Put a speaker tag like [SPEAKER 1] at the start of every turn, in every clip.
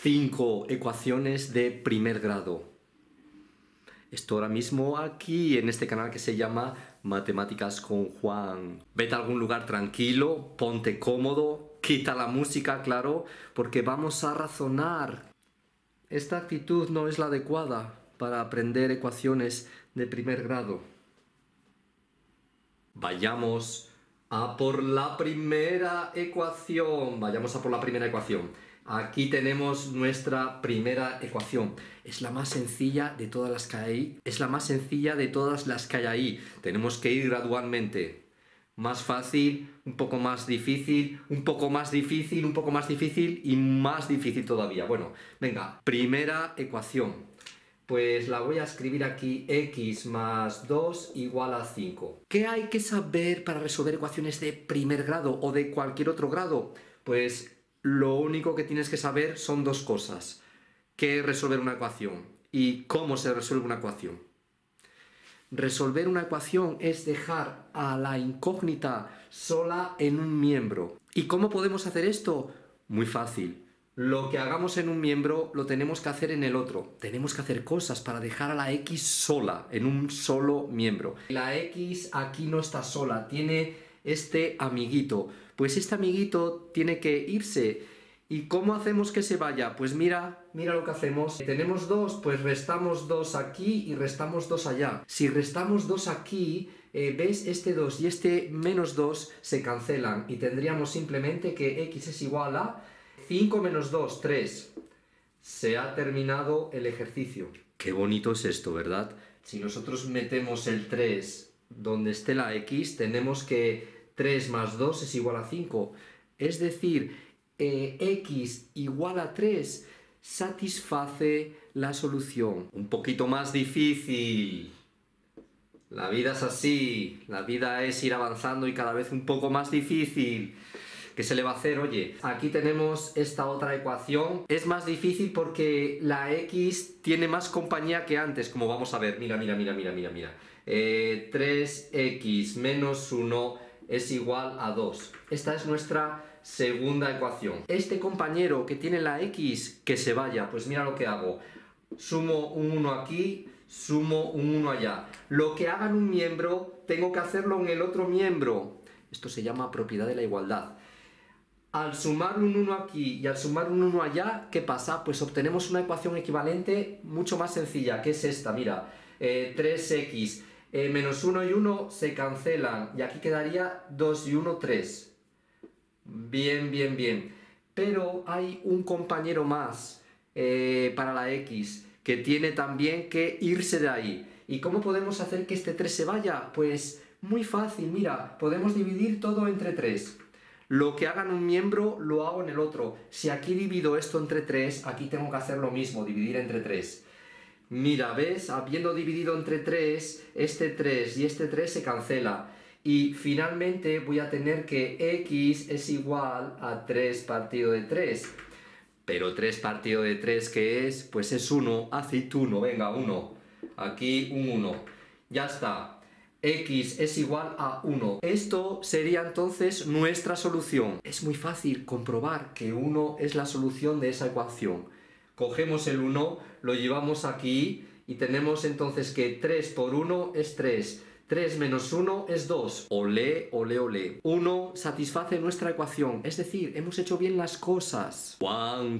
[SPEAKER 1] 5 ecuaciones de primer grado. Esto ahora mismo aquí en este canal que se llama Matemáticas con Juan. Vete a algún lugar tranquilo, ponte cómodo, quita la música, claro, porque vamos a razonar. Esta actitud no es la adecuada para aprender ecuaciones de primer grado. Vayamos a por la primera ecuación. Vayamos a por la primera ecuación. Aquí tenemos nuestra primera ecuación. Es la más sencilla de todas las que hay. Es la más sencilla de todas las que hay ahí. Tenemos que ir gradualmente. Más fácil, un poco más difícil, un poco más difícil, un poco más difícil y más difícil todavía. Bueno, venga, primera ecuación. Pues la voy a escribir aquí, x más 2 igual a 5. ¿Qué hay que saber para resolver ecuaciones de primer grado o de cualquier otro grado? Pues lo único que tienes que saber son dos cosas. ¿Qué es resolver una ecuación? ¿Y cómo se resuelve una ecuación? Resolver una ecuación es dejar a la incógnita sola en un miembro. ¿Y cómo podemos hacer esto? Muy fácil. Lo que hagamos en un miembro lo tenemos que hacer en el otro. Tenemos que hacer cosas para dejar a la x sola, en un solo miembro. La x aquí no está sola, tiene este amiguito. Pues este amiguito tiene que irse. ¿Y cómo hacemos que se vaya? Pues mira lo que hacemos. Tenemos 2, pues restamos 2 aquí y restamos 2 allá. Si restamos 2 aquí, ¿ves? Este 2 y este menos 2 se cancelan y tendríamos simplemente que x es igual a 5 menos 2, 3. Se ha terminado el ejercicio. Qué bonito es esto, ¿verdad? Si nosotros metemos el 3 donde esté la x, tenemos que 3 más 2 es igual a 5. Es decir, x igual a 3 satisface la solución. Un poquito más difícil. La vida es así. La vida es ir avanzando y cada vez un poco más difícil. ¿Qué se le va a hacer? Oye, aquí tenemos esta otra ecuación. Es más difícil porque la x tiene más compañía que antes, como vamos a ver. Mira. 3x menos 1 es igual a 2. Esta es nuestra segunda ecuación. Este compañero que tiene la x, que se vaya. Pues mira lo que hago. Sumo un 1 aquí, sumo un 1 allá. Lo que haga en un miembro, tengo que hacerlo en el otro miembro. Esto se llama propiedad de la igualdad. Al sumar un 1 aquí y al sumar un 1 allá, ¿qué pasa? Pues obtenemos una ecuación equivalente mucho más sencilla, que es esta, mira. 3x menos 1 y 1 se cancelan y aquí quedaría 2 y 1, 3. Bien. Pero hay un compañero más para la x que tiene también que irse de ahí. ¿Y cómo podemos hacer que este 3 se vaya? Pues muy fácil, mira, podemos dividir todo entre 3. Lo que haga en un miembro lo hago en el otro. Si aquí divido esto entre 3, aquí tengo que hacer lo mismo, dividir entre 3. Mira, ¿ves? Habiendo dividido entre 3, este 3 y este 3 se cancela. Y finalmente voy a tener que x es igual a 3 partido de 3. Pero 3 partido de 3, ¿qué es? Pues es 1, aceituno, venga, 1. Aquí un 1. Ya está. X es igual a 1. Esto sería entonces nuestra solución. Es muy fácil comprobar que 1 es la solución de esa ecuación. Cogemos el 1, lo llevamos aquí y tenemos entonces que 3 por 1 es 3. 3 menos 1 es 2. Olé. 1 satisface nuestra ecuación. Es decir, hemos hecho bien las cosas. Juan.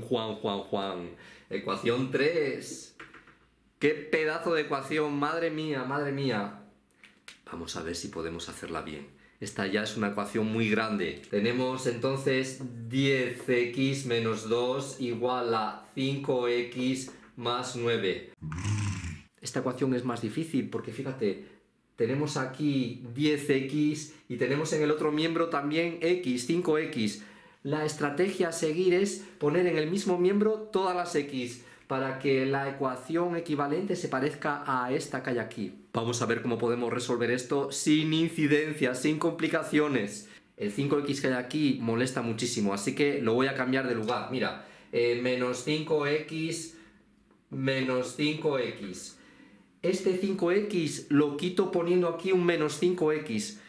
[SPEAKER 1] Ecuación 3. ¡Qué pedazo de ecuación! Madre mía. Vamos a ver si podemos hacerla bien. Esta ya es una ecuación muy grande. Tenemos entonces 10x menos 2 igual a 5x más 9. Esta ecuación es más difícil porque fíjate, tenemos aquí 10x y tenemos en el otro miembro también x, 5x. La estrategia a seguir es poner en el mismo miembro todas las x para que la ecuación equivalente se parezca a esta que hay aquí. Vamos a ver cómo podemos resolver esto sin incidencias, sin complicaciones. El 5x que hay aquí molesta muchísimo, así que lo voy a cambiar de lugar. Mira, menos 5x menos 5x. Este 5x lo quito poniendo aquí un menos 5x.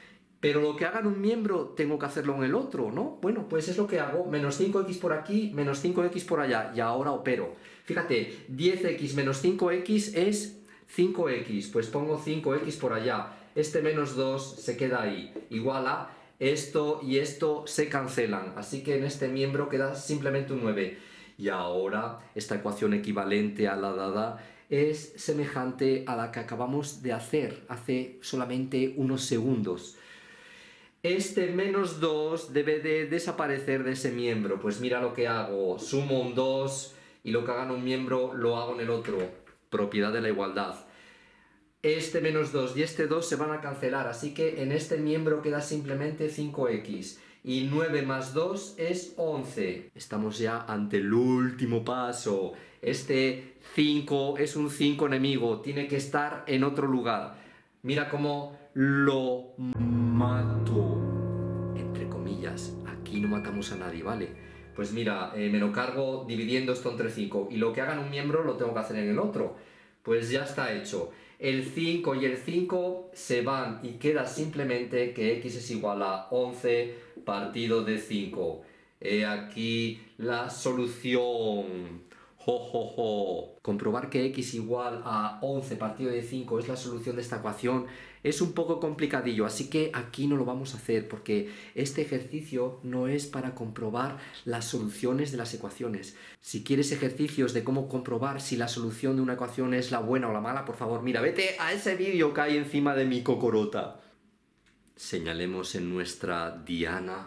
[SPEAKER 1] pero lo que haga en un miembro tengo que hacerlo en el otro, ¿no? Bueno, pues es lo que hago, menos 5x por aquí, menos 5x por allá, y ahora opero. Fíjate, 10x menos 5x es 5x, pues pongo 5x por allá. Este menos 2 se queda ahí, igual a esto y esto se cancelan, así que en este miembro queda simplemente un 9. Y ahora esta ecuación equivalente a la dada es semejante a la que acabamos de hacer hace solamente unos segundos. Este menos 2 debe de desaparecer de ese miembro. Pues mira lo que hago. Sumo un 2 y lo que haga en un miembro lo hago en el otro. Propiedad de la igualdad. Este menos 2 y este 2 se van a cancelar, así que en este miembro queda simplemente 5x. Y 9 más 2 es 11. Estamos ya ante el último paso. Este 5 es un 5 enemigo, tiene que estar en otro lugar. Mira cómo lo mato. Entre comillas, aquí no matamos a nadie, ¿vale? Pues mira, me lo cargo dividiendo esto entre 5 y lo que haga en un miembro lo tengo que hacer en el otro. Pues ya está hecho. El 5 y el 5 se van y queda simplemente que x es igual a 11 partido de 5. He aquí la solución. ¡Jo, jo, jo! Comprobar que x igual a 11 partido de 5 es la solución de esta ecuación es un poco complicadillo, así que aquí no lo vamos a hacer porque este ejercicio no es para comprobar las soluciones de las ecuaciones. Si quieres ejercicios de cómo comprobar si la solución de una ecuación es la buena o la mala, por favor, mira, vete a ese vídeo que hay encima de mi cocorota. Señalemos en nuestra diana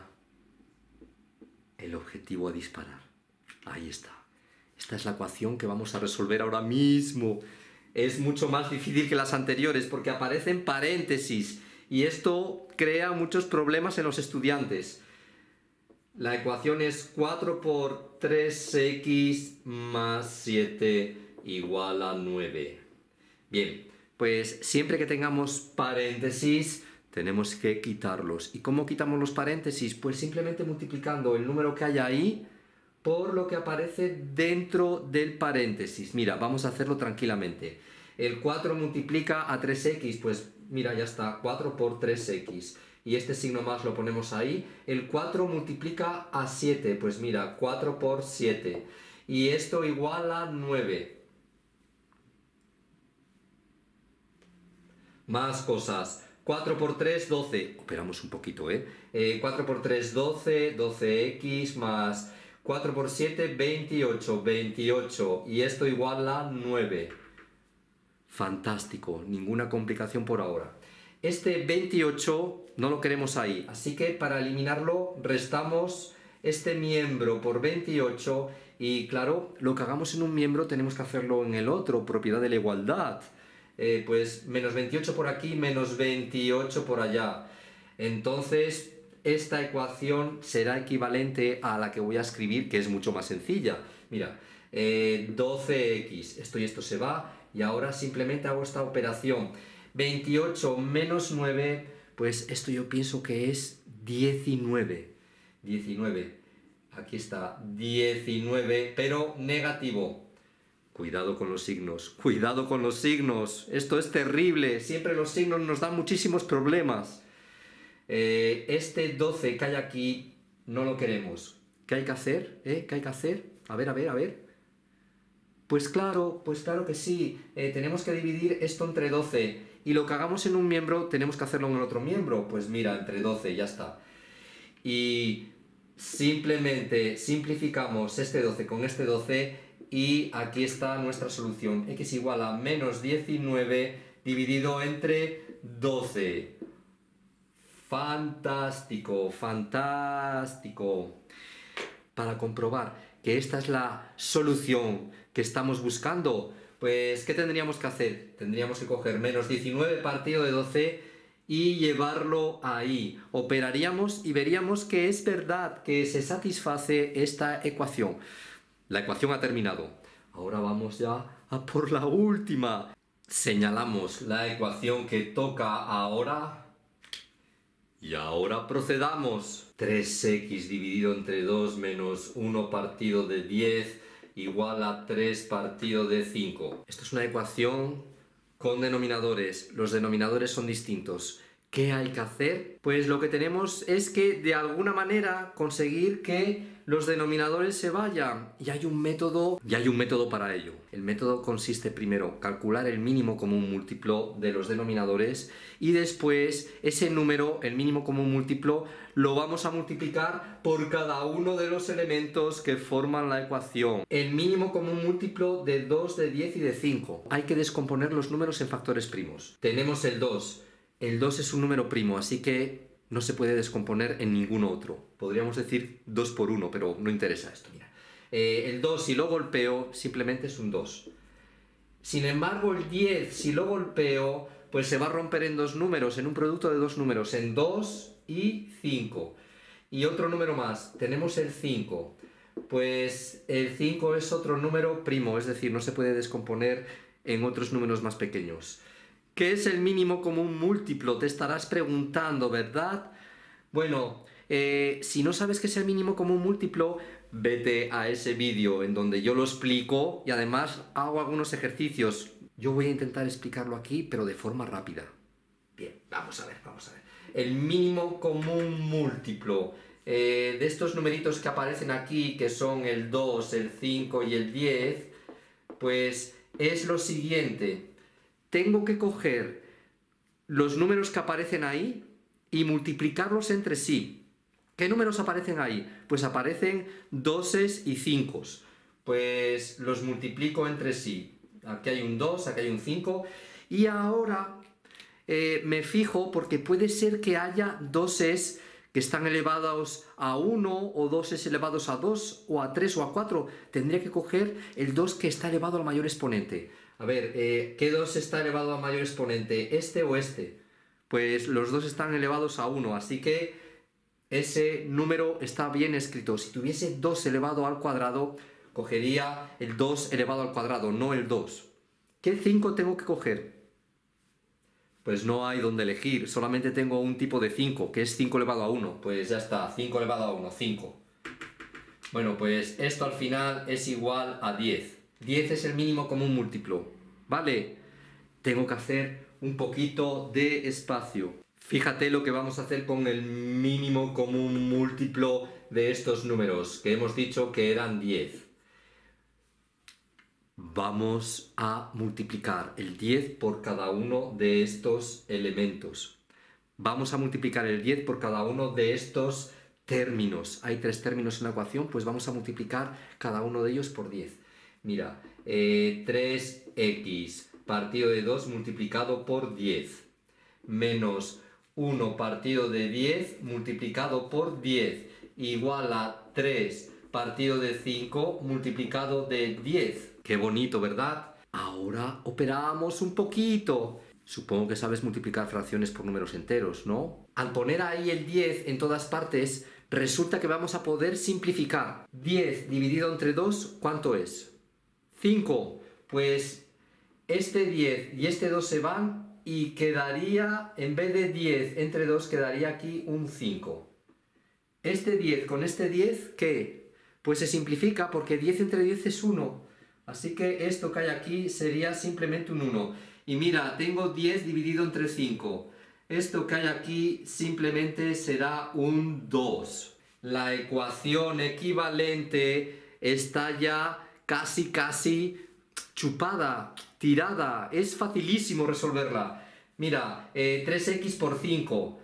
[SPEAKER 1] el objetivo a disparar. Ahí está. Esta es la ecuación que vamos a resolver ahora mismo. Es mucho más difícil que las anteriores porque aparecen paréntesis y esto crea muchos problemas en los estudiantes. La ecuación es 4 por 3x más 7 igual a 9. Bien, pues siempre que tengamos paréntesis tenemos que quitarlos. ¿Y cómo quitamos los paréntesis? Pues simplemente multiplicando el número que haya ahí por lo que aparece dentro del paréntesis. Mira, vamos a hacerlo tranquilamente. El 4 multiplica a 3x, pues mira, ya está, 4 por 3x. Y este signo más lo ponemos ahí. El 4 multiplica a 7, pues mira, 4 por 7. Y esto igual a 9. Más cosas. 4 por 3, 12. Operamos un poquito, 4 por 3, 12. 12x más 4 por 7, 28. 28. Y esto igual a 9. Fantástico. Ninguna complicación por ahora. Este 28 no lo queremos ahí. Así que para eliminarlo restamos este miembro por 28. Y claro, lo que hagamos en un miembro tenemos que hacerlo en el otro. Propiedad de la igualdad. Pues menos 28 por aquí, menos 28 por allá. Entonces, esta ecuación será equivalente a la que voy a escribir, que es mucho más sencilla. Mira, 12x, esto y esto se va, y ahora simplemente hago esta operación. 28 menos 9, pues esto yo pienso que es 19. 19, aquí está, 19, pero negativo. Cuidado con los signos, cuidado con los signos, esto es terrible, siempre los signos nos dan muchísimos problemas. Este 12 que hay aquí no lo queremos. ¿Qué hay que hacer? ¿Qué hay que hacer? A ver, a ver, a ver. Pues claro que sí, tenemos que dividir esto entre 12 y lo que hagamos en un miembro tenemos que hacerlo en el otro miembro. Pues mira, entre 12, ya está. Y simplemente simplificamos este 12 con este 12 y aquí está nuestra solución. X igual a menos 19 dividido entre 12. Fantástico, fantástico. Para comprobar que esta es la solución que estamos buscando, pues ¿qué tendríamos que hacer? Tendríamos que coger menos 19 partido de 12 y llevarlo ahí. Operaríamos y veríamos que es verdad que se satisface esta ecuación. La ecuación ha terminado. Ahora vamos ya a por la última. Señalamos la ecuación que toca ahora. Y ahora procedamos. 3x dividido entre 2 menos 1 partido de 10 igual a 3 partido de 5. Esto es una ecuación con denominadores. Los denominadores son distintos. ¿Qué hay que hacer? Pues lo que tenemos es que de alguna manera conseguir que los denominadores se vayan. Y hay un método para ello. El método consiste primero calcular el mínimo común múltiplo de los denominadores y después ese número, el mínimo común múltiplo, lo vamos a multiplicar por cada uno de los elementos que forman la ecuación. El mínimo común múltiplo de 2, de 10 y de 5. Hay que descomponer los números en factores primos. Tenemos el 2. El 2 es un número primo, así que no se puede descomponer en ningún otro. Podríamos decir 2 por 1, pero no interesa esto. Mira. El 2, si lo golpeo, simplemente es un 2. Sin embargo, el 10, si lo golpeo, pues se va a romper en dos números, en un producto de dos números, en 2 y 5. Y otro número más, tenemos el 5. Pues el 5 es otro número primo, es decir, no se puede descomponer en otros números más pequeños. ¿Qué es el mínimo común múltiplo? Te estarás preguntando, ¿verdad? Bueno, si no sabes qué es el mínimo común múltiplo, vete a ese vídeo en donde yo lo explico y además hago algunos ejercicios. Yo voy a intentar explicarlo aquí, pero de forma rápida. Bien, vamos a ver. El mínimo común múltiplo de estos numeritos que aparecen aquí, que son el 2, el 5 y el 10, pues es lo siguiente. Tengo que coger los números que aparecen ahí y multiplicarlos entre sí. ¿Qué números aparecen ahí? Pues aparecen 2s y 5s. Pues los multiplico entre sí. Aquí hay un 2, aquí hay un 5. Y ahora me fijo porque puede ser que haya 2s que están elevados a 1 o 2s elevados a 2 o a 3 o a 4. Tendría que coger el 2 que está elevado al mayor exponente. A ver, ¿qué 2 está elevado al mayor exponente? ¿Este o este? Pues los dos están elevados a 1, así que ese número está bien escrito. Si tuviese 2 elevado al cuadrado, cogería el 2 elevado al cuadrado, no el 2. ¿Qué 5 tengo que coger? Pues no hay donde elegir, solamente tengo un tipo de 5, que es 5 elevado a 1. Pues ya está, 5 elevado a 1, 5. Bueno, pues esto al final es igual a 10. 10 es el mínimo común múltiplo, ¿vale? Tengo que hacer un poquito de espacio. Fíjate lo que vamos a hacer con el mínimo común múltiplo de estos números, que hemos dicho que eran 10. Vamos a multiplicar el 10 por cada uno de estos elementos. Vamos a multiplicar el 10 por cada uno de estos términos. Hay 3 términos en la ecuación, pues vamos a multiplicar cada uno de ellos por 10. Mira, 3x partido de 2 multiplicado por 10 menos 1 partido de 10 multiplicado por 10 igual a 3 partido de 5 multiplicado de 10. Qué bonito, ¿verdad? Ahora operamos un poquito. Supongo que sabes multiplicar fracciones por números enteros, ¿no? Al poner ahí el 10 en todas partes, resulta que vamos a poder simplificar. 10 dividido entre 2, ¿cuánto es? 5. Pues este 10 y este 2 se van y quedaría, en vez de 10 entre 2, quedaría aquí un 5. Este 10 con este 10, ¿qué? Pues se simplifica porque 10 entre 10 es 1. Así que esto que hay aquí sería simplemente un 1. Y mira, tengo 10 dividido entre 5. Esto que hay aquí simplemente será un 2. La ecuación equivalente está ya casi chupada, tirada. Es facilísimo resolverla. Mira, 3x por 5.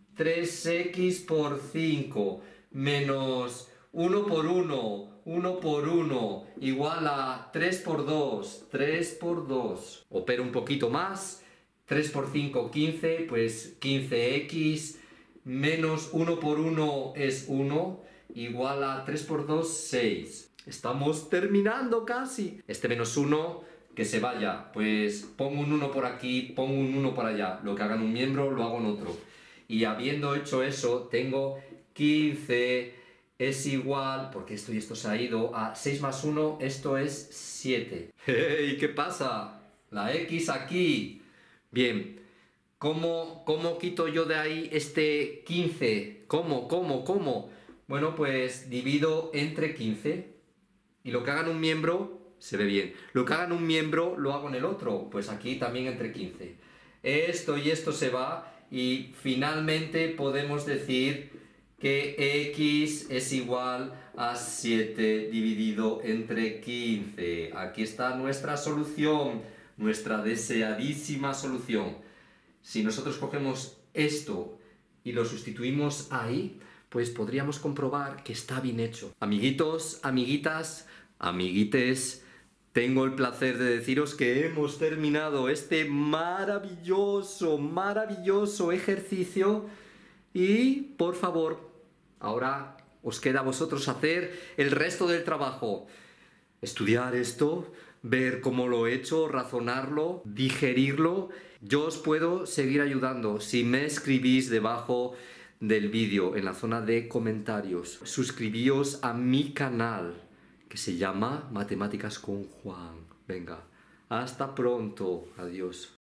[SPEAKER 1] 3x por 5 menos 1 por 1. 1 por 1 igual a 3 por 2. 3 por 2. Opero un poquito más. 3 por 5, 15. Pues 15x menos 1 por 1 es 1. Igual a 3 por 2, 6. Estamos terminando casi. Este menos 1, que se vaya. Pues pongo un 1 por aquí, pongo un 1 por allá. Lo que haga en un miembro, lo hago en otro. Y habiendo hecho eso, tengo 15 es igual, porque esto y esto se ha ido, a 6 más 1, esto es 7. ¡Hey! ¿Qué pasa? La X aquí. Bien. ¿Cómo quito yo de ahí este 15? ¿Cómo? Bueno, pues divido entre 15. Y lo que haga en un miembro, se ve bien. Lo que haga en un miembro, lo hago en el otro. Pues aquí también entre 15. Esto y esto se va y finalmente podemos decir que x es igual a 7 dividido entre 15. Aquí está nuestra solución, nuestra deseadísima solución. Si nosotros cogemos esto y lo sustituimos ahí, pues podríamos comprobar que está bien hecho. Amiguitos, amiguitas, amiguites, tengo el placer de deciros que hemos terminado este maravilloso ejercicio y, por favor, ahora os queda a vosotros hacer el resto del trabajo. Estudiar esto, ver cómo lo he hecho, razonarlo, digerirlo. Yo os puedo seguir ayudando si me escribís debajo del vídeo en la zona de comentarios. Suscribíos a mi canal que se llama Matemáticas con Juan. Venga, hasta pronto. Adiós.